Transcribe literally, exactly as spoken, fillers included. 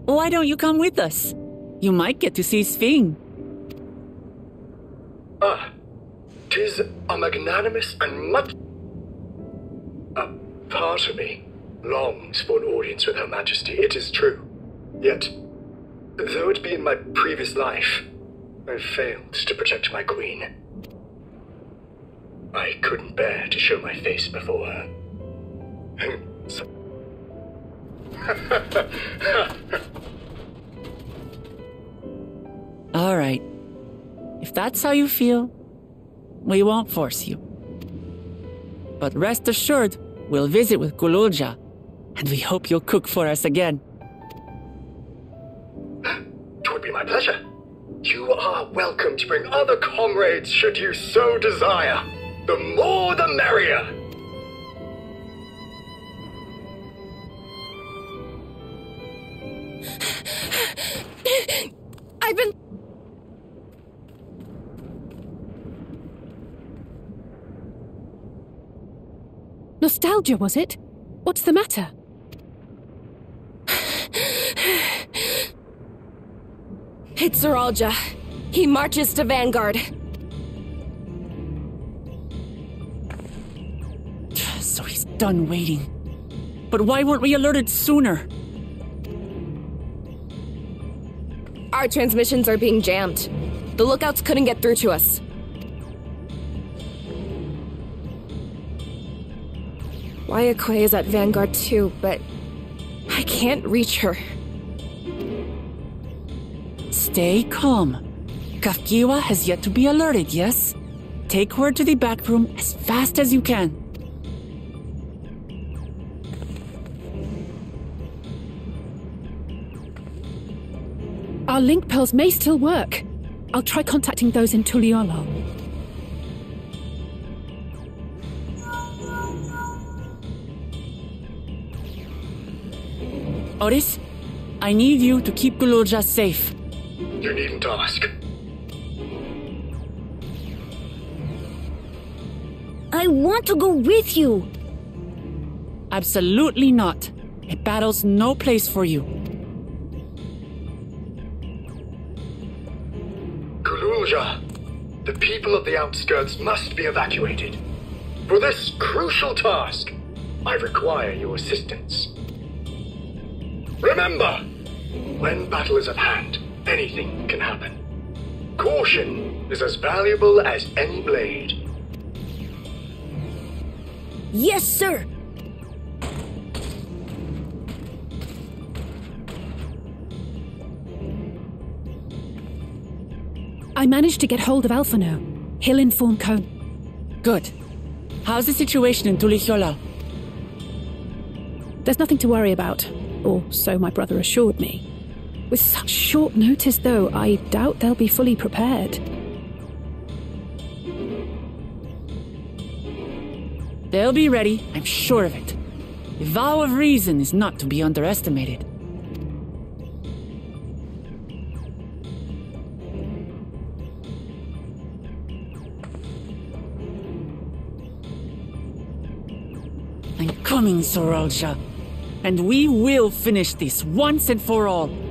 Why don't you come with us? You might get to see Sphene. Ah, 'tis a magnanimous and much... A part of me longs for an audience with Her Majesty, it is true. Yet, though it be in my previous life, I failed to protect my queen. I couldn't bear to show my face before her. So... All right. If that's how you feel, we won't force you. But rest assured, we'll visit with Gulool Ja, and we hope you'll cook for us again. It would be my pleasure. You are welcome to bring other comrades should you so desire. The more the merrier. I've been... Nostalgia, was it? What's the matter? It's Zoraal Ja. He marches to Vanguard. So he's done waiting. But why weren't we alerted sooner? Our transmissions are being jammed. The lookouts couldn't get through to us. Wayakwe is at Vanguard too, but I can't reach her. Stay calm. Kafkiwa has yet to be alerted, yes? Take her to the back room as fast as you can. Our link pearls may still work. I'll try contacting those in Tuliyollal. Oris, I need you to keep Gulool Ja safe. You needn't ask. I want to go with you. Absolutely not. A battle's no place for you. Gulool Ja, the people of the outskirts must be evacuated. For this crucial task, I require your assistance. Remember, when battle is at hand, anything can happen. Caution is as valuable as any blade. Yes, sir. I managed to get hold of Alphino. He'll inform Cone. Good. How's the situation in Tuliyollal? There's nothing to worry about, or so my brother assured me. With such short notice, though, I doubt they'll be fully prepared. They'll be ready, I'm sure of it. The vow of reason is not to be underestimated. I'm coming, Zoraal Ja. And we will finish this once and for all.